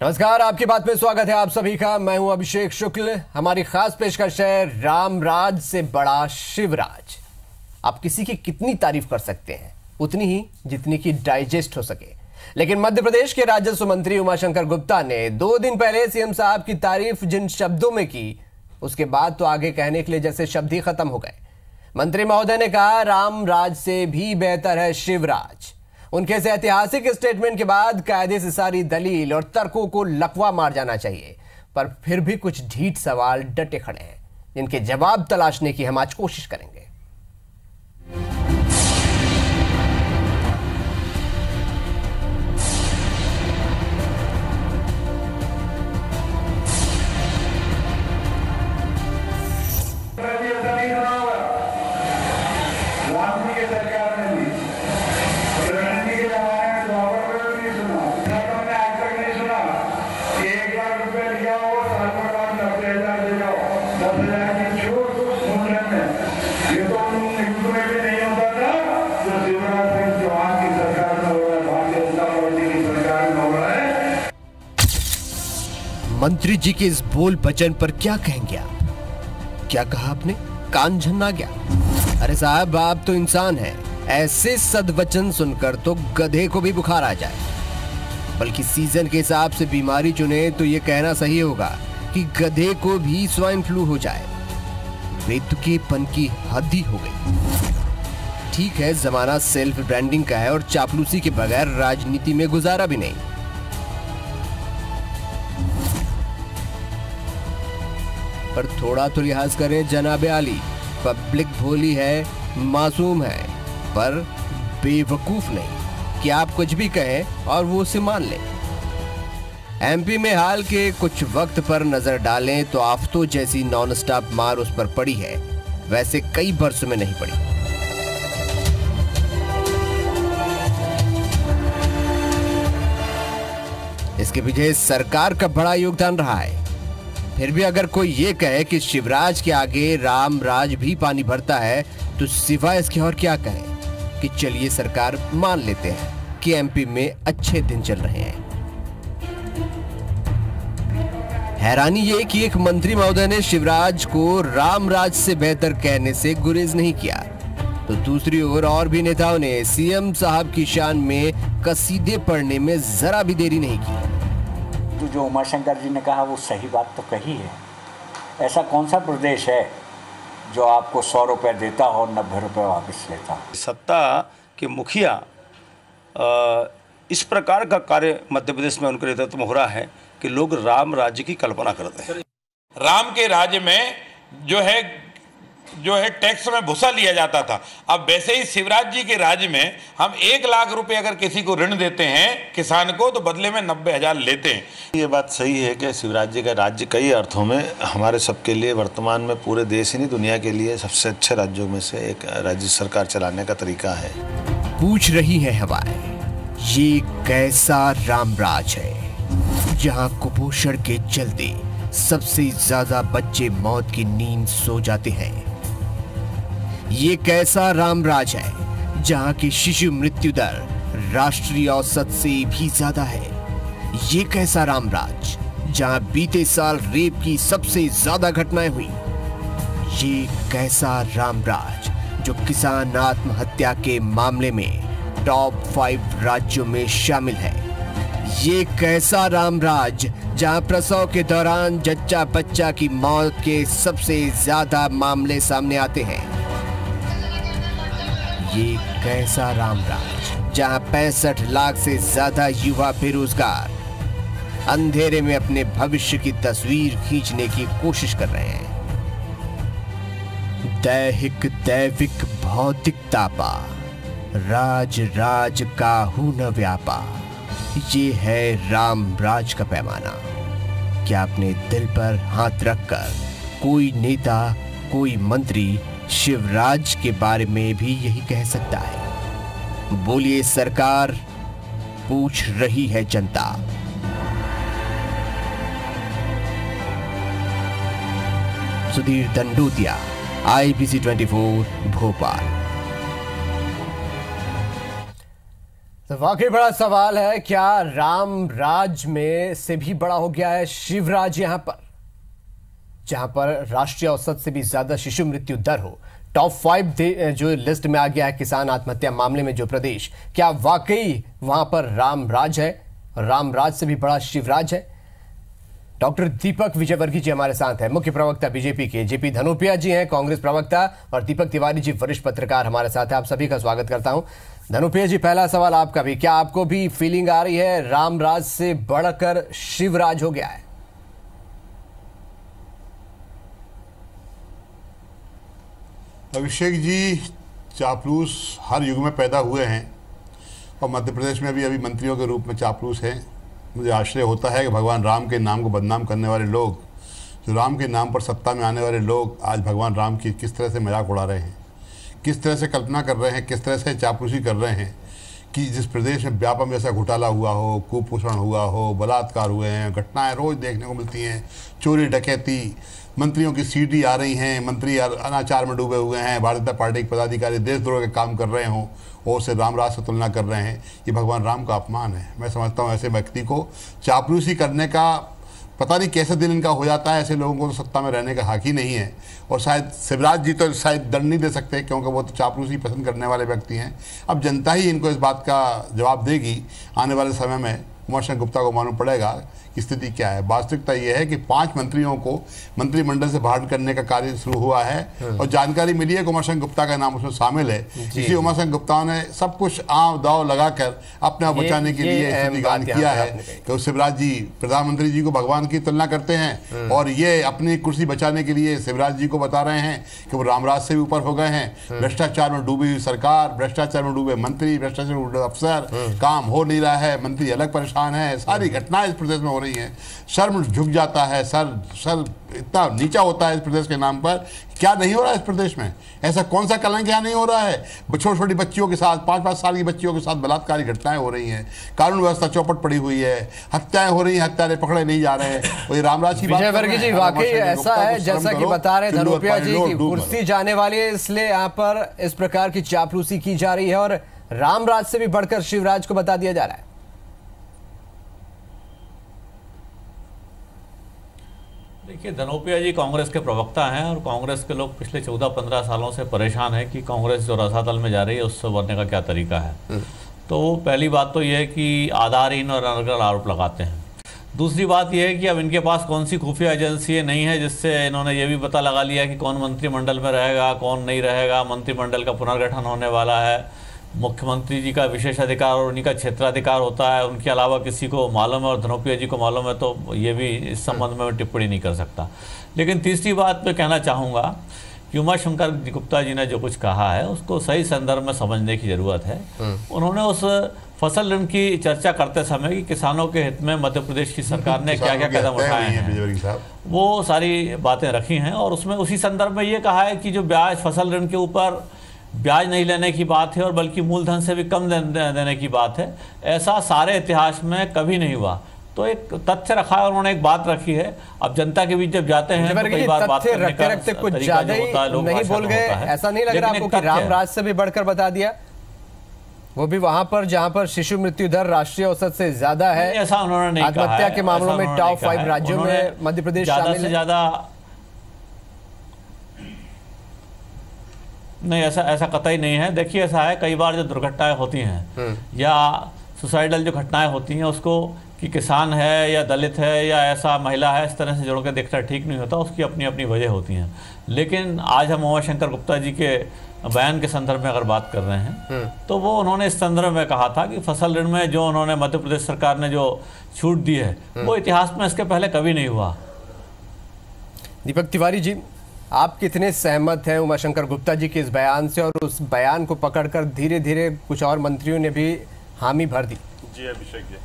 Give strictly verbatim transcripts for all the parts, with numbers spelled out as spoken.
नमस्कार, आपकी बात में स्वागत है आप सभी का। मैं हूं अभिषेक शुक्ल। हमारी खास पेशकश है रामराज से बड़ा शिवराज। आप किसी की कितनी तारीफ कर सकते हैं, उतनी ही जितनी की डाइजेस्ट हो सके। लेकिन मध्य प्रदेश के राजस्व मंत्री उमाशंकर गुप्ता ने दो दिन पहले सीएम साहब की तारीफ जिन शब्दों में की, उसके बाद तो आगे कहने के लिए जैसे शब्द ही खत्म हो गए। मंत्री महोदय ने कहा, रामराज से भी बेहतर है शिवराज। उनके इस ऐतिहासिक स्टेटमेंट के बाद कायदे से सारी दलील और तर्कों को लकवा मार जाना चाहिए, पर फिर भी कुछ ढीठ सवाल डटे खड़े हैं, जिनके जवाब तलाशने की हम आज कोशिश करेंगे। मंत्री जी के इस बोल बचन पर क्या कहेंगे आप? क्या कहा आपने? कान झन्ना गया? अरे साहब, आप तो इंसान हैं। ऐसे सदवचन सुनकर तो गधे को भी बुखार आ जाए। बल्कि सीजन के हिसाब से बीमारी चुने तो ये कहना सही होगा कि गधे को भी स्वाइन फ्लू हो जाए। बेतुकेपन की हद ही हो गई। ठीक है, जमाना सेल्फ ब्रांडिंग का है और चापलूसी के बगैर राजनीति में गुजारा भी नहीं। पर थोड़ा तो लिहाज करें जनाबे आली। पब्लिक भोली है, मासूम है, पर बेवकूफ नहीं कि आप कुछ भी कहें और वो उसे मान ले। एमपी में हाल के कुछ वक्त पर नजर डालें तो आफतों जैसी नॉन स्टॉप मार उस पर पड़ी है, वैसे कई बरसों में नहीं पड़ी। इसके पीछे सरकार का बड़ा योगदान रहा है। फिर भी अगर कोई ये कहे कि शिवराज के आगे रामराज भी पानी भरता है, तो सिवाय इसके और क्या कहें कि चलिए सरकार मान लेते हैं कि एमपी में अच्छे दिन चल रहे हैं। हैरानी ये कि एक मंत्री महोदय ने शिवराज को रामराज से बेहतर कहने से गुरेज नहीं किया, तो दूसरी ओर और भी नेताओं ने सीएम साहब की शान में कसीदे पढ़ने में जरा भी देरी नहीं की। तो जो उमाशंकर जी ने कहा वो सही बात तो कही है। ऐसा कौन सा प्रदेश है जो आपको सौ रुपये देता हो और नब्बे रुपये वापस लेता हो? सत्ता के मुखिया इस प्रकार का कार्य मध्य प्रदेश में उनके नेतृत्व में हो रहा है कि लोग राम राज्य की कल्पना करते हैं। राम के राज्य में जो है जो है टैक्स में भूसा लिया जाता था। अब वैसे ही शिवराज जी के राज्य में हम एक लाख रुपए अगर किसी को ऋण देते हैं किसान को, तो बदले में नब्बे हजार लेते हैं। ये बात सही है कि शिवराज जी का राज्य कई अर्थों में हमारे सबके लिए वर्तमान में पूरे देश ही नहीं दुनिया के लिए सबसे अच्छे राज्यों में से एक राज्य सरकार चलाने का तरीका है। पूछ रही है हवाएं, ये कैसा रामराज है जहां कुपोषण के चलते सबसे ज्यादा बच्चे मौत की नींद सो जाते हैं? ये कैसा रामराज है जहां की शिशु मृत्यु दर राष्ट्रीय औसत से भी ज्यादा है? ये कैसा रामराज जहां बीते साल रेप की सबसे ज्यादा घटनाएं हुई? ये कैसा रामराज जो किसान आत्महत्या के मामले में टॉप फाइव राज्यों में शामिल है? ये कैसा रामराज जहां प्रसव के दौरान जच्चा बच्चा की मौत के सबसे ज्यादा मामले सामने आते हैं? ये कैसा रामराज जहां पैंसठ लाख से ज्यादा युवा बेरोजगार अंधेरे में अपने भविष्य की तस्वीर खींचने की कोशिश कर रहे हैं? दैहिक दैविक भौतिकता पा राज राज काहू न व्यापा, ये है रामराज का पैमाना। क्या अपने दिल पर हाथ रखकर कोई नेता, कोई मंत्री शिवराज के बारे में भी यही कह सकता है? बोलिए सरकार, पूछ रही है जनता। सुधीर दंडोतिया, आईबीसी चौबीस भोपाल। तो वाकई बड़ा सवाल है, क्या राम राज में से भी बड़ा हो गया है शिवराज यहां पर, जहां पर राष्ट्रीय औसत से भी ज्यादा शिशु मृत्यु दर हो। टॉप फाइव जो लिस्ट में आ गया है किसान आत्महत्या मामले में जो प्रदेश, क्या वाकई वहां पर राम राज है, राम राज से भी बड़ा शिवराज है? डॉक्टर दीपक विजयवर्गीय जी हमारे साथ हैं, मुख्य प्रवक्ता बीजेपी के। जेपी धनोपिया जी हैं, कांग्रेस प्रवक्ता, और दीपक तिवारी जी वरिष्ठ पत्रकार हमारे साथ हैं। आप सभी का स्वागत करता हूं। धनोपिया जी, पहला सवाल आपका भी, क्या आपको भी फीलिंग आ रही है राम राज से बढ़कर शिवराज हो गया है? अभिषेक जी, चापलूस हर युग में पैदा हुए हैं और मध्य प्रदेश में भी अभी मंत्रियों के रूप में चापलूस हैं। मुझे आश्चर्य होता है कि भगवान राम के नाम को बदनाम करने वाले लोग, जो राम के नाम पर सत्ता में आने वाले लोग, आज भगवान राम की किस तरह से मजाक उड़ा रहे हैं, किस तरह से कल्पना कर रहे हैं, किस तरह से चापलूसी कर रहे हैं कि जिस प्रदेश में व्यापम जैसा घोटाला हुआ हो, कुपोषण हुआ हो, बलात्कार हुए हैं, घटनाएं रोज़ देखने को मिलती हैं, चोरी डकैती, मंत्रियों की सीडी आ रही हैं, मंत्री अनाचार में डूबे हुए हैं, भारतीय जनता पार्टी के पदाधिकारी देशद्रोह के काम कर रहे हों और उसे रामराज से तुलना कर रहे हैं, ये भगवान राम का अपमान है। मैं समझता हूँ ऐसे व्यक्ति को चापलूसी करने का पता नहीं कैसे दिन इनका हो जाता है। ऐसे लोगों को तो सत्ता में रहने का हक ही नहीं है, और शायद शिवराज जी तो शायद दंड नहीं दे सकते क्योंकि वो तो चापलूसी पसंद करने वाले व्यक्ति हैं। अब जनता ही इनको इस बात का जवाब देगी आने वाले समय में। उमाशंकर गुप्ता को मालूम पड़ेगा कि स्थिति क्या है। वास्तविकता यह है कि पांच मंत्रियों को मंत्रिमंडल से बाहर करने का कार्य शुरू हुआ है और जानकारी मिली है कि उमाशंकर गुप्ता का नाम उसमें शामिल है। इसी उमाशंकर गुप्ता ने सब कुछ आव दाव लगाकर अपने आप बचाने के लिए स्थिति गान किया है कि शिवराज जी प्रधानमंत्री जी को भगवान की तुलना करते हैं और ये अपनी कुर्सी बचाने के लिए शिवराज जी को बता रहे हैं कि वो रामराज से भी ऊपर हो गए हैं। भ्रष्टाचार में डूबी हुई सरकार, भ्रष्टाचार में डूबे मंत्री, भ्रष्टाचार में डूबे अफसर, काम हो नहीं रहा है, मंत्री अलग परेशान है, सारी घटनाएं इस प्रदेश में हो रही है। शर्म झुक जाता है, सर सर इतना नीचा होता है इस प्रदेश के नाम पर। क्या नहीं हो रहा है इस प्रदेश में? ऐसा कौन सा कलंक यहाँ नहीं हो रहा है? छोटी छोटी बच्चियों के साथ, पाँच पाँच साल की बच्चियों के साथ बलात्कारी घटनाएं हो रही हैं, कानून व्यवस्था चौपट पड़ी हुई है, हत्याएं हो रही हैं, हत्यारे पकड़े नहीं जा रहे हैं। वो रामराज की बात जी वाकई ऐसा है जैसा कि बता रहे धनोपिया जी की कुर्सी जाने वाली है, इसलिए यहाँ पर इस प्रकार की चापलूसी की जा रही है और रामराज से भी बढ़कर शिवराज को बता दिया जा रहा है। देखिए, धनोपिया जी कांग्रेस के प्रवक्ता हैं और कांग्रेस के लोग पिछले चौदह पंद्रह सालों से परेशान हैं कि कांग्रेस जो रसातल में जा रही है उससे उभरने का क्या तरीका है। तो पहली बात तो यह है कि आधारहीन और अनर्गल आरोप लगाते हैं। दूसरी बात यह है कि अब इनके पास कौन सी खुफिया एजेंसी नहीं है जिससे इन्होंने ये भी पता लगा लिया कि कौन मंत्रिमंडल में रहेगा, कौन नहीं रहेगा, मंत्रिमंडल का पुनर्गठन होने वाला है, मुख्यमंत्री जी का विशेष अधिकार और उन्हीं का क्षेत्राधिकार होता है, उनके अलावा किसी को मालूम है और धनोपिया जी को मालूम है, तो ये भी इस संबंध में मैं टिप्पणी नहीं कर सकता। लेकिन तीसरी बात मैं कहना चाहूँगा कि उमाशंकर गुप्ता जी ने जो कुछ कहा है उसको सही संदर्भ में समझने की ज़रूरत है। उन्होंने उस फसल ऋण की चर्चा करते समय कि किसानों के हित में मध्य प्रदेश की सरकार ने क्या क्या कदम उठाए हैं वो सारी बातें रखी हैं, और उसमें उसी संदर्भ में ये कहा है कि जो ब्याज फसल ऋण के ऊपर ब्याज नहीं लेने की बात है और बल्कि मूलधन से भी कम दे, देने की बात है, ऐसा सारे इतिहास में कभी नहीं हुआ। तो एक तथ्य रखा है, उन्होंने एक बात रखी है। अब जनता के बीच जब जाते हैं तो कई बार बात करने का रखते कुछ ज्यादा ही नहीं बोल गए, ऐसा नहीं लग रहा आपको कि रामराज से भी बढ़कर बता दिया, वो भी वहां पर जहां पर शिशु मृत्यु दर राष्ट्रीय औसत से ज्यादा है? ऐसा उन्होंने नहीं कहा। आत्महत्या के मामलों में टॉप फाइव राज्यों में मध्य प्रदेश शामिल है। ज्यादा नहीं, ऐसा ऐसा कतई नहीं है। देखिए, ऐसा है कई बार जो दुर्घटनाएं होती हैं या सुसाइडल जो घटनाएं होती हैं उसको कि किसान है या दलित है या ऐसा महिला है इस तरह से जोड़ के देखना ठीक नहीं होता, उसकी अपनी अपनी वजह होती हैं। लेकिन आज हम उमाशंकर गुप्ता जी के बयान के संदर्भ में अगर बात कर रहे हैं तो वो उन्होंने इस संदर्भ में कहा था कि फसल ऋण में जो उन्होंने मध्य प्रदेश सरकार ने जो छूट दी है वो इतिहास में इसके पहले कभी नहीं हुआ। दीपक तिवारी जी, आप कितने सहमत हैं उमाशंकर गुप्ता जी के इस बयान से, और उस बयान को पकड़कर धीरे धीरे कुछ और मंत्रियों ने भी हामी भर दी? जी अभिषेक जी,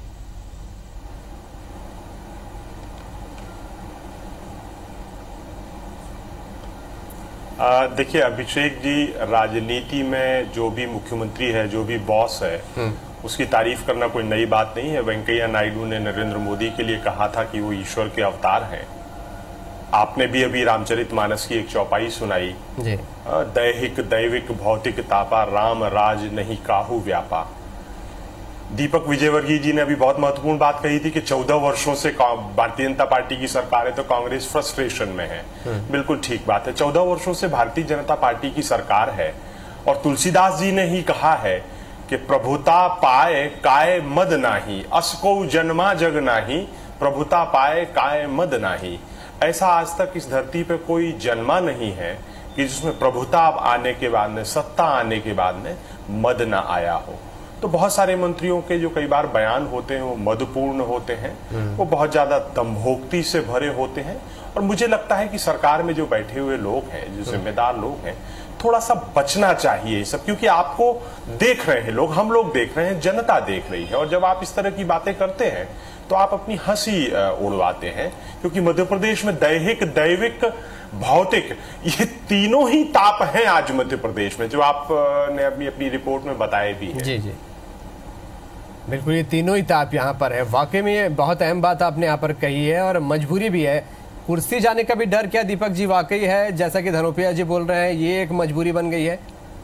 देखिए अभिषेक जी, राजनीति में जो भी मुख्यमंत्री है, जो भी बॉस है, उसकी तारीफ करना कोई नई बात नहीं है। वेंकैया नायडू ने नरेंद्र मोदी के लिए कहा था कि वो ईश्वर के अवतार हैं। आपने भी अभी रामचरितमानस की एक चौपाई सुनाई, दैहिक दैविक भौतिक तापा, राम राज नहीं काहू व्यापा। दीपक विजयवर्गीय जी ने अभी बहुत महत्वपूर्ण बात कही थी कि चौदह वर्षों से भारतीय जनता पार्टी की सरकार है तो कांग्रेस फ्रस्ट्रेशन में है। बिल्कुल ठीक बात है, चौदह वर्षों से भारतीय जनता पार्टी की सरकार है और तुलसीदास जी ने ही कहा है कि प्रभुता पाए काय मद नाही, असको जन्मा जग नाही, प्रभुता पाए काय मद नाही। ऐसा आज तक इस धरती पे कोई जन्मा नहीं है कि जिसमें प्रभुता आने के बाद में, सत्ता आने के बाद में मद ना आया हो। तो बहुत सारे मंत्रियों के जो कई बार बयान होते हैं वो मदपूर्ण होते हैं, वो बहुत ज्यादा दंभोक्ति से भरे होते हैं। और मुझे लगता है कि सरकार में जो बैठे हुए लोग हैं, जो जिम्मेदार लोग हैं, थोड़ा सा बचना चाहिए ये सब, क्योंकि आपको देख रहे हैं लोग, हम लोग देख रहे हैं, जनता देख रही है। और जब आप इस तरह की बातें करते हैं तो आप अपनी हंसी उड़वाते हैं, क्योंकि मध्य प्रदेश में दैहिक, दैविक, भौतिक ये तीनों ही ताप हैं आज मध्य प्रदेश में, जो आपने अपनी अपनी रिपोर्ट में बताए भी हैं। जी जी बिल्कुल, ये तीनों ही ताप यहाँ पर है। वाकई में ये बहुत अहम बात आपने यहाँ पर कही है और मजबूरी भी है। कुर्सी जाने का भी डर क्या दीपक जी वाकई है, जैसा कि धनोपिया जी बोल रहे हैं, ये एक मजबूरी बन गई है?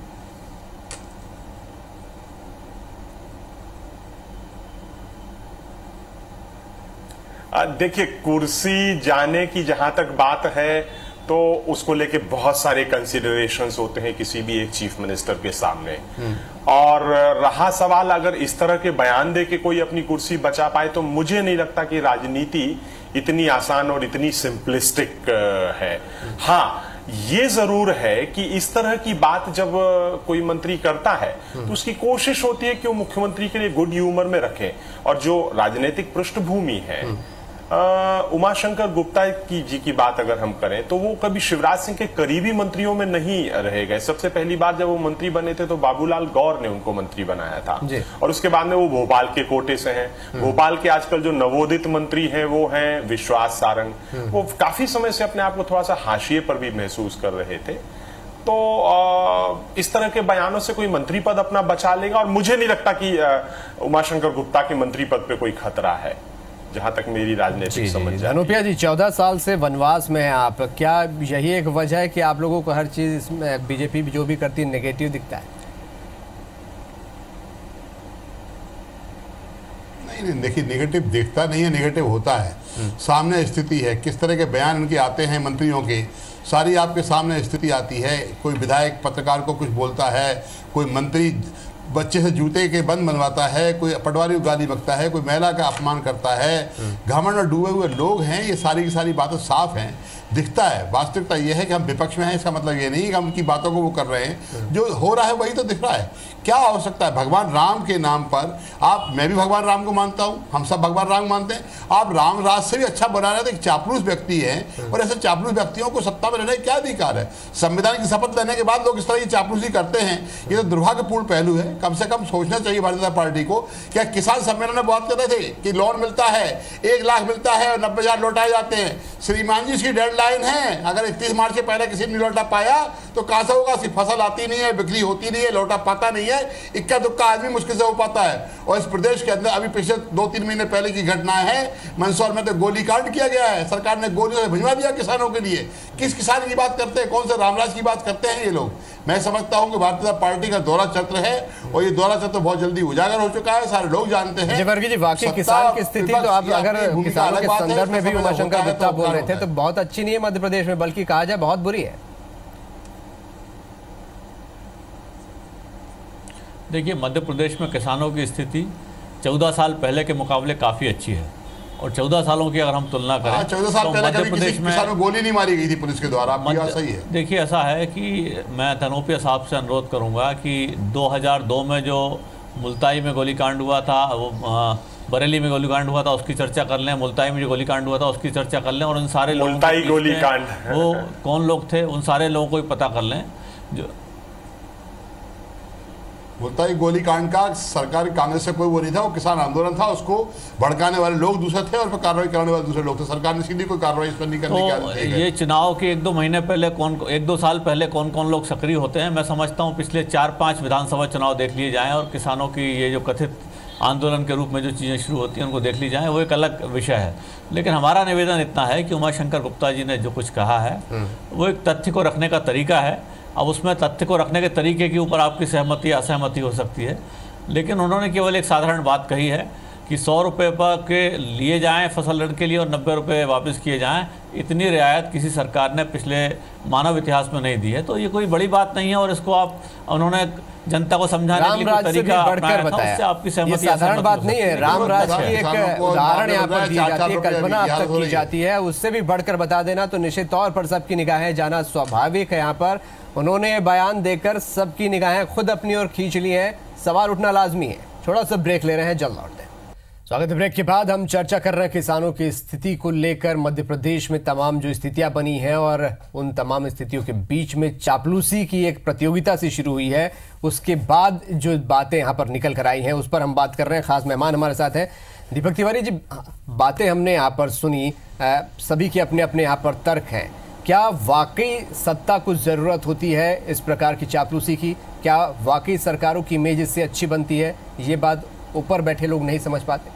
देखिए, कुर्सी जाने की जहां तक बात है तो उसको लेके बहुत सारे कंसिडरेशंस होते हैं किसी भी एक चीफ मिनिस्टर के सामने। और रहा सवाल अगर इस तरह के बयान दे के कोई अपनी कुर्सी बचा पाए, तो मुझे नहीं लगता कि राजनीति इतनी आसान और इतनी सिंपलिस्टिक है। हाँ, ये जरूर है कि इस तरह की बात जब कोई मंत्री करता है तो उसकी कोशिश होती है कि वो मुख्यमंत्री के लिए गुड ह्यूमर में रखे। और जो राजनीतिक पृष्ठभूमि है, उमाशंकर गुप्ता की जी की बात अगर हम करें तो वो कभी शिवराज सिंह के करीबी मंत्रियों में नहीं रहे गए। सबसे पहली बार जब वो मंत्री बने थे तो बाबूलाल गौर ने उनको मंत्री बनाया था, और उसके बाद में वो भोपाल के कोटे से हैं। भोपाल के आजकल जो नवोदित मंत्री हैं वो हैं विश्वास सारंग। वो काफी समय से अपने आप को थोड़ा सा हाशिए पर भी महसूस कर रहे थे। तो इस तरह के बयानों से कोई मंत्री पद अपना बचा लेगा, और मुझे नहीं लगता कि उमाशंकर गुप्ता के मंत्री पद पे कोई खतरा है, जहां तक मेरी राजनीतिक समझ जाती है। धनोपिया जी, चौदह साल से वनवास में हैं आप, क्या यही एक वजह है कि आप लोगों को हर चीज बीजेपी जो भी करती है नेगेटिव दिखता है? नहीं नहीं, देखिए, नेगेटिव दिखता नहीं है, नेगेटिव होता है। सामने स्थिति है, किस तरह के बयान उनके आते हैं मंत्रियों के, सारी आपके सामने स्थिति आती है। कोई विधायक पत्रकार को कुछ बोलता है, कोई मंत्री बच्चे से जूते के बंद बनवाता है, कोई पटवारी को गाली बकता है, कोई महिला का अपमान करता है। घमंड में डूबे हुए लोग हैं, ये सारी की सारी बातें साफ हैं, दिखता है। वास्तविकता ये है कि हम विपक्ष में हैं, इसका मतलब ये नहीं कि हम उनकी बातों को वो कर रहे हैं। जो हो रहा है वही तो दिख रहा है। क्या हो सकता है भगवान राम के नाम पर, आप, मैं भी भगवान राम को मानता हूँ, हम सब भगवान राम मानते हैं, आप राम राज से भी अच्छा बना रहे थे। एक चापलूस व्यक्ति है, और ऐसे चापलूस व्यक्तियों को सत्ता में रहने का क्या अधिकार है? संविधान की शपथ लेने के बाद लोग इस तरह की चापलूसी करते हैं, ये तो दुर्भाग्यपूर्ण पहलू है। कम से कम सोचना चाहिए भारतीय जनता पार्टी को। क्या किसान सम्मेलन में बात कर रहे थे कि लोन मिलता है, एक लाख मिलता है और नब्बे हजार लौटाए जाते हैं? श्रीमान जी, इसकी डेडलाइन है, अगर इकतीस मार्च से पहले किसी ने लौटा पाया तो कहां से होगा? फसल आती नहीं है, बिक्री होती नहीं है, लौटा पाता नहीं है, इक्का दुक्का आदमी मुश्किल से हो पाता है। और इस प्रदेश के अंदर अभी पिछले दो तीन महीने पहले की घटनाएं हैं, मंदसौर में तो गोलीकांड किया गया है, सरकार ने गोलियों से भिजवा दिया किसानों के लिए। किस किसान की बात करते हैं? कौन से रामराज की बात करते हैं ये लोग? मैं समझता हूं कि भारतीय जनता पार्टी का दौरा चक्र है, और ये दौरा चक्र बहुत जल्दी उजागर हो चुका है, सारे लोग जानते हैं। जी, वाकई किसान की स्थिति तो आप अगर किसानों के संदर्भ में भी उमाशंकर गुप्ता बोल रहे थे तो बहुत अच्छी नहीं है मध्य प्रदेश में, बल्कि कहा जाए बहुत बुरी है। देखिए, मध्य प्रदेश में किसानों की स्थिति चौदह साल पहले के मुकाबले काफ़ी अच्छी है, और चौदह सालों की अगर हम तुलना करें चौदह साल तो पहले मध्य प्रदेश में किसानों गोली नहीं मारी गई थी पुलिस के द्वारा। मध्य, सही है। देखिए, ऐसा है कि मैं धनोपिया साहब से अनुरोध करूंगा कि दो हज़ार दो में जो मुल्ताई में गोलीकांड हुआ था, वो बरेली में गोलीकांड हुआ था, उसकी चर्चा कर लें। मुल्ताई में जो गोलीकांड हुआ था उसकी चर्चा कर लें, और उन सारे लोगों मुल्ताई गोलीकांड वो कौन लोग थे, उन सारे लोगों को भी पता कर लें। जो मुल्ताई गोलीकांड का सरकारी कांग्रेस से कोई वो नहीं था, वो किसान आंदोलन था, उसको भड़काने वाले लोग दूसरे थे और कार्रवाई करने वाले दूसरे लोग थे। सरकार ने सीधी कोई कार्रवाई इस पर नहीं करने तो की। ये चुनाव के एक दो महीने पहले कौन एक दो साल पहले कौन कौन लोग सक्रिय होते हैं, मैं समझता हूँ पिछले चार पाँच विधानसभा चुनाव देख लिए जाएँ, और किसानों की ये जो कथित आंदोलन के रूप में जो चीज़ें शुरू होती हैं उनको देख ली जाएँ, वो एक अलग विषय है। लेकिन हमारा निवेदन इतना है कि उमाशंकर गुप्ता जी ने जो कुछ कहा है वो एक तथ्य को रखने का तरीका है। अब उसमें तथ्य को रखने के तरीके के ऊपर आपकी सहमति असहमति हो सकती है, लेकिन उन्होंने केवल एक साधारण बात कही है कि सौ रुपये पर के लिए जाएं फसल ऋण के लिए और नब्बे रुपये वापस किए जाएं। इतनी रियायत किसी सरकार ने पिछले मानव इतिहास में नहीं दी है, तो ये कोई बड़ी बात नहीं है और इसको आप उन्होंने जनता को समझाने के लिए कोई तरीका अपनाया था, उससे आपकी सहमति साधारण बात नहीं है। रामराज की एक उदाहरण यहाँ पर दी जाती है, कल्पना अब तक की जाती है, उससे भी बढ़कर बता देना तो निश्चित तौर पर सबकी निगाहें जाना स्वाभाविक है। यहाँ पर उन्होंने बयान देकर सबकी निगाहें खुद अपनी ओर खींच ली है, सवाल उठना लाजमी है। थोड़ा सा ब्रेक ले रहे हैं, जल्द लौटते हैं। स्वागत है। ब्रेक के बाद हम चर्चा कर रहे हैं किसानों की स्थिति को लेकर। मध्य प्रदेश में तमाम जो स्थितियां बनी हैं और उन तमाम स्थितियों के बीच में चापलूसी की एक प्रतियोगिता सी शुरू हुई है, उसके बाद जो बातें यहाँ पर निकल कर आई हैं उस पर हम बात कर रहे हैं। खास मेहमान हमारे साथ हैं दीपक तिवारी जी। बातें हमने यहाँ पर सुनी, सभी के अपने अपने यहाँ पर तर्क हैं। क्या वाकई सत्ता को जरूरत होती है इस प्रकार की चापलूसी की? क्या वाकई सरकारों की इमेज इससे अच्छी बनती है? ये बात ऊपर बैठे लोग नहीं समझ पाते।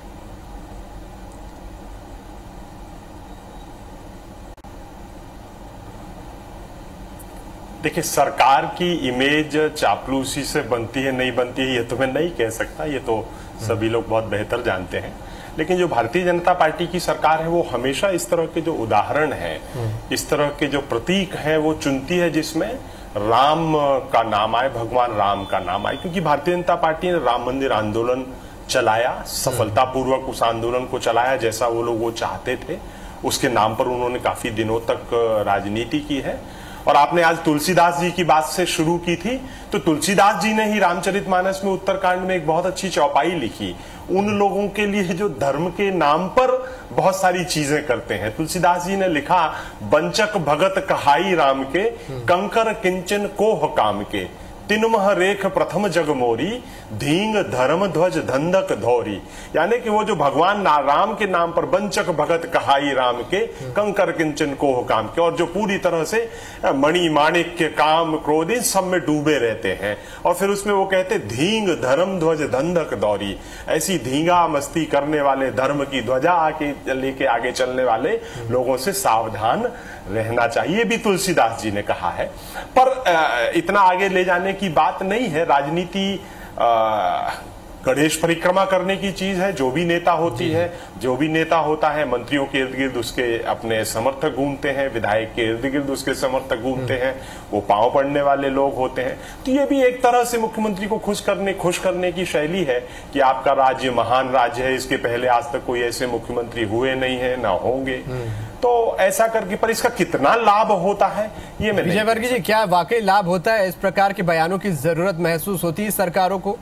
देखिए, सरकार की इमेज चापलूसी से बनती है नहीं बनती है ये तो मैं नहीं कह सकता, ये तो सभी लोग बहुत बेहतर जानते हैं। लेकिन जो भारतीय जनता पार्टी की सरकार है वो हमेशा इस तरह के जो उदाहरण हैं, इस तरह के जो प्रतीक हैं वो चुनती है जिसमें राम का नाम आए, भगवान राम का नाम आए। क्योंकि भारतीय जनता पार्टी ने राम मंदिर आंदोलन चलाया, सफलतापूर्वक उस आंदोलन को चलाया जैसा वो लोग वो चाहते थे। उसके नाम पर उन्होंने काफी दिनों तक राजनीति की है। और आपने आज तुलसीदास जी की बात से शुरू की थी, तो तुलसीदास जी ने ही रामचरितमानस में उत्तरकांड में एक बहुत अच्छी चौपाई लिखी उन लोगों के लिए जो धर्म के नाम पर बहुत सारी चीजें करते हैं। तुलसीदास जी ने लिखा, बंचक भगत कहाई राम के, कंकर किंचन कोह काम के, तिनमह रेख प्रथम जग मोरी, धींग धर्म ध्वज धंधक धौरी। यानी कि वो जो भगवान राम के नाम पर बंचक भगत कहाई राम के, कंकर किंचन कोह काम के, और जो पूरी तरह से मणि माणिक्य काम क्रोध इन सब में डूबे रहते हैं। और फिर उसमें वो कहते धींग धर्म ध्वज धंधक दौरी, ऐसी धींगा मस्ती करने वाले, धर्म की ध्वजा आके लेके आगे चलने वाले लोगों से सावधान रहना चाहिए, भी तुलसीदास जी ने कहा है। पर इतना आगे ले जाने की बात नहीं है। राजनीति गणेश परिक्रमा करने की चीज है। जो भी नेता होती है, जो भी नेता होता है, मंत्रियों के इर्द गिर्द उसके अपने समर्थक घूमते हैं, विधायक के इर्द गिर्द उसके समर्थक घूमते हैं, वो पांव पड़ने वाले लोग होते हैं। तो ये भी एक तरह से मुख्यमंत्री को खुश करने खुश करने की शैली है कि आपका राज्य महान राज्य है, इसके पहले आज तक कोई ऐसे मुख्यमंत्री हुए नहीं है, ना होंगे। तो ऐसा करके, पर इसका कितना लाभ होता है ये मैं विजयवर्गीय जी, क्या वाकई लाभ होता है? इस प्रकार के बयानों की जरूरत महसूस होती है सरकारों को?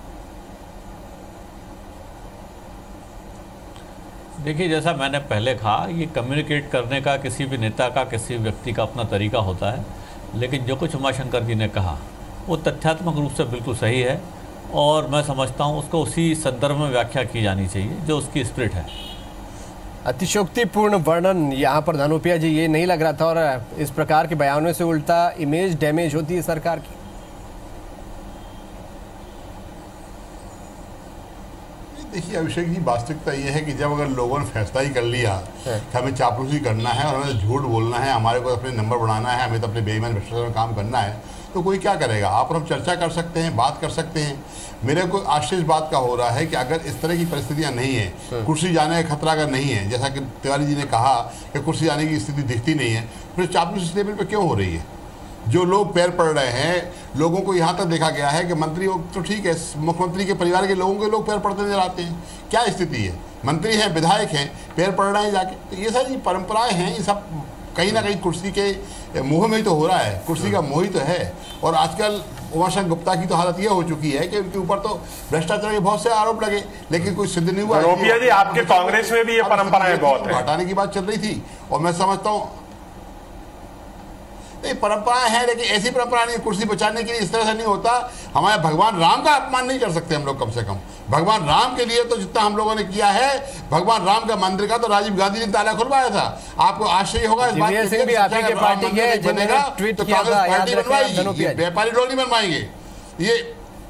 देखिए, जैसा मैंने पहले कहा, ये कम्युनिकेट करने का किसी भी नेता का, किसी व्यक्ति का अपना तरीका होता है। लेकिन जो कुछ उमाशंकर जी ने कहा वो तथ्यात्मक रूप से बिल्कुल सही है और मैं समझता हूँ उसको उसी संदर्भ में व्याख्या की जानी चाहिए जो उसकी स्पिरिट है। अतिशोक्तिपूर्ण वर्णन यहाँ पर धनोपिया जी, ये नहीं लग रहा था, और इस प्रकार के बयानों से उल्टा इमेज डैमेज होती है सरकार की। देखिए अभिषेक जी, वास्तविकता ये है कि जब अगर लोगों ने फैसला ही कर लिया कि हमें चापलूसी करना है और हमें झूठ बोलना है, हमारे को अपने नंबर बढ़ाना है, हमें तो अपने बेईमान भ्रष्टाचार में काम करना है, तो कोई क्या करेगा? आप और हम चर्चा कर सकते हैं, बात कर सकते हैं। मेरे को आश्चर्य इस बात का हो रहा है कि अगर इस तरह की परिस्थितियां नहीं है, कुर्सी जाने का खतरा अगर नहीं है, जैसा कि तिवारी जी ने कहा कि कुर्सी जाने की स्थिति दिखती नहीं है, फिर चापलूसी इस लेवल पर क्यों हो रही है? जो लोग पैर पड़ रहे हैं, लोगों को यहाँ तक देखा गया है कि मंत्री तो ठीक है, मुख्यमंत्री के परिवार के लोगों के लोग पैर पड़ते नजर आते हैं। क्या स्थिति है? मंत्री हैं, विधायक हैं, पैर पड़ रहे हैं जाके। तो ये सारी परंपराएं हैं, ये सब कहीं ना कहीं कुर्सी के मोह में ही तो हो रहा है, कुर्सी का मोह ही तो है। और आजकल उमाशंकर गुप्ता की तो हालत ये हो चुकी है कि उनके ऊपर तो भ्रष्टाचार के बहुत से आरोप लगे, लेकिन कोई सिद्ध नहीं हुआ। रोपिया जी, आपके कांग्रेस में भी ये परंपराएं बहुत है, हटाने की बात चल रही थी, और मैं समझता हूँ नहीं परंपराएं हैं, लेकिन ऐसी परंपरा नहीं, कुर्सी बचाने के लिए इस तरह से नहीं होता। हमारे भगवान राम का अपमान नहीं कर सकते हम लोग, कम से कम भगवान राम के लिए तो जितना हम लोगों ने किया है, भगवान राम का मंदिर का तो राजीव गांधी ने ताला खुलवाया था। आपको आश्चर्य होगा इस बात के भी आप के पार्टी के बनेगा तो कांग्रेस पार्टी बनवाएगी, व्यापारी लोग नहीं बनवाएंगे। ये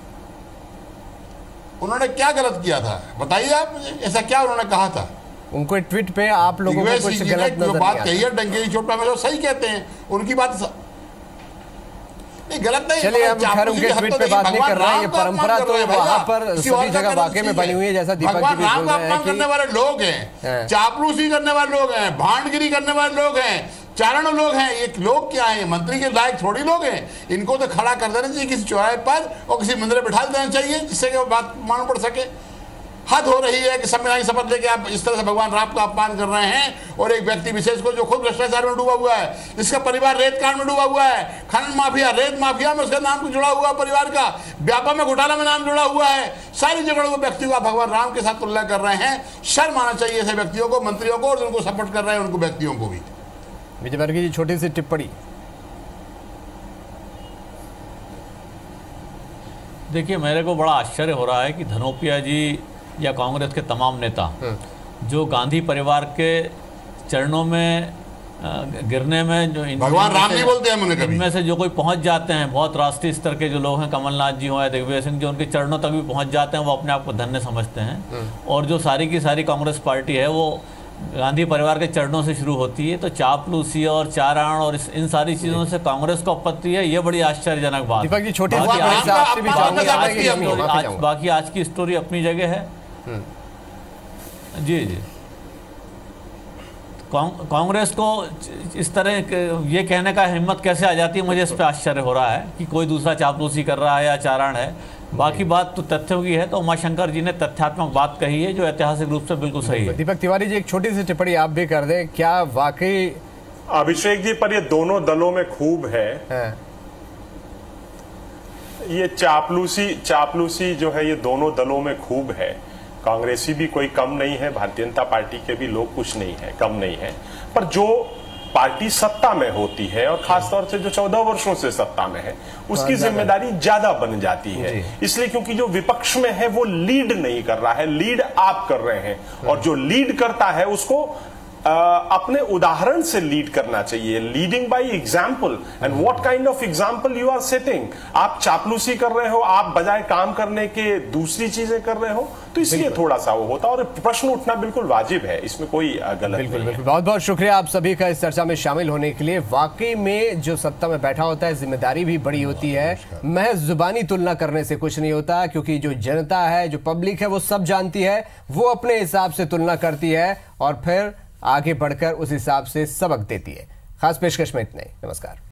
उन्होंने क्या गलत किया था बताइए आप मुझे, ऐसा क्या उन्होंने कहा था? उनको ट्वीट पे आप लोगों को कुछ गलत नजर बात कही है, डंके की चोट पे हमेशा सही कहते हैं, उनकी बात नहीं गलत नहीं। चलिए हम खैर उनके ट्वीट पे बात नहीं कर रहे हैं, ये परंपरा तो वहाँ पर सभी जगह वाकई में बनी हुई है, जैसा दीपक जी भी बोल रहे हैं कि करने वाले लोग हैं, चापलूसी करने वाले लोग हैं, भांडगिरी करने वाले लोग हैं, चारण लोग हैं। ये लोग क्या है, मंत्री के लायक थोड़ी लोग हैं। इनको तो खड़ा कर देना चाहिए किसी चौराहे पर और किसी मंदिर में बिठा देना चाहिए, जिससे कि वो बात मालूम पड़ सके। हद हो रही है कि संविधान शपथ लेके आप इस तरह से भगवान राम का अपमान कर रहे हैं और एक व्यक्ति विशेष को जो खुद भ्रष्टाचार में डूबा हुआ है, जिसका परिवार रेत कांड में डूबा हुआ है, खनन माफिया, रेत माफिया में उसका नाम जुड़ा हुआ, परिवार का व्यापार में घोटाला में नाम जुड़ा हुआ है, सारी जगहों को व्यक्ति को भगवान राम के साथ तुलना कर रहे हैं। शर्म आना चाहिए ऐसे व्यक्तियों को, मंत्रियों को और जिनको सपोर्ट कर रहे हैं उनको व्यक्तियों को भी। विजय वर्गीय जी छोटी सी टिप्पणी। देखिए मेरे को बड़ा आश्चर्य हो रहा है कि धनोपिया जी या कांग्रेस के तमाम नेता जो गांधी परिवार के चरणों में गिरने में जो भगवान राम नहीं बोलते हैं, कभी इनमें से जो कोई पहुंच जाते हैं, बहुत राष्ट्रीय स्तर के जो लोग हैं, कमलनाथ जी हो या दिग्विजय सिंह, जो उनके चरणों तक भी पहुंच जाते हैं, वो अपने आप को धन्य समझते हैं। और जो सारी की सारी कांग्रेस पार्टी है वो गांधी परिवार के चरणों से शुरू होती है। तो चापलूसी और चारण और इस, इन सारी चीजों से कांग्रेस को आपत्ति है, ये बड़ी आश्चर्यजनक बात। दीपक जी छोटी बाकी आज की स्टोरी अपनी जगह है। जी जी कांग्रेस को इस तरह ये कहने का हिम्मत कैसे आ जाती है, मुझे इस पर आश्चर्य हो रहा है कि कोई दूसरा चापलूसी कर रहा है या चारण है। बाकी बात तो तथ्यों की है, तो उमाशंकर जी ने तथ्यात्मक बात कही है जो ऐतिहासिक रूप से बिल्कुल सही है। दीपक तिवारी जी एक छोटी सी टिप्पणी आप भी कर दें, क्या वाकई अभिषेक जी पर ये दोनों दलों में खूब है, है। ये चापलूसी चापलूसी जो है ये दोनों दलों में खूब है। कांग्रेसी भी कोई कम नहीं है, भारतीय जनता पार्टी के भी लोग कुछ नहीं है, कम नहीं है। पर जो पार्टी सत्ता में होती है और खासतौर से जो चौदह वर्षों से सत्ता में है, उसकी जिम्मेदारी ज्यादा बन जाती है। इसलिए क्योंकि जो विपक्ष में है वो लीड नहीं कर रहा है, लीड आप कर रहे हैं, और जो लीड करता है उसको आ, अपने उदाहरण से लीड करना चाहिए, leading by example. And what kind of example you are setting. आप चापलूसी कर रहे हो, आप बजाय काम करने के दूसरी चीजें कर रहे हो, तो इसलिए थोड़ा सा वो होता है। और प्रश्न उठना बिल्कुल वाजिब है, इसमें कोई गलत नहीं है। बहुत बहुत शुक्रिया आप सभी का इस चर्चा में शामिल होने के लिए। वाकई में जो सत्ता में बैठा होता है जिम्मेदारी भी बड़ी होती है, महज जुबानी तुलना करने से कुछ नहीं होता, क्योंकि जो जनता है, जो पब्लिक है, वो सब जानती है, वो अपने हिसाब से तुलना करती है और फिर आगे बढ़कर उस हिसाब से सबक देती है। खास पेशकश में इतने। नमस्कार।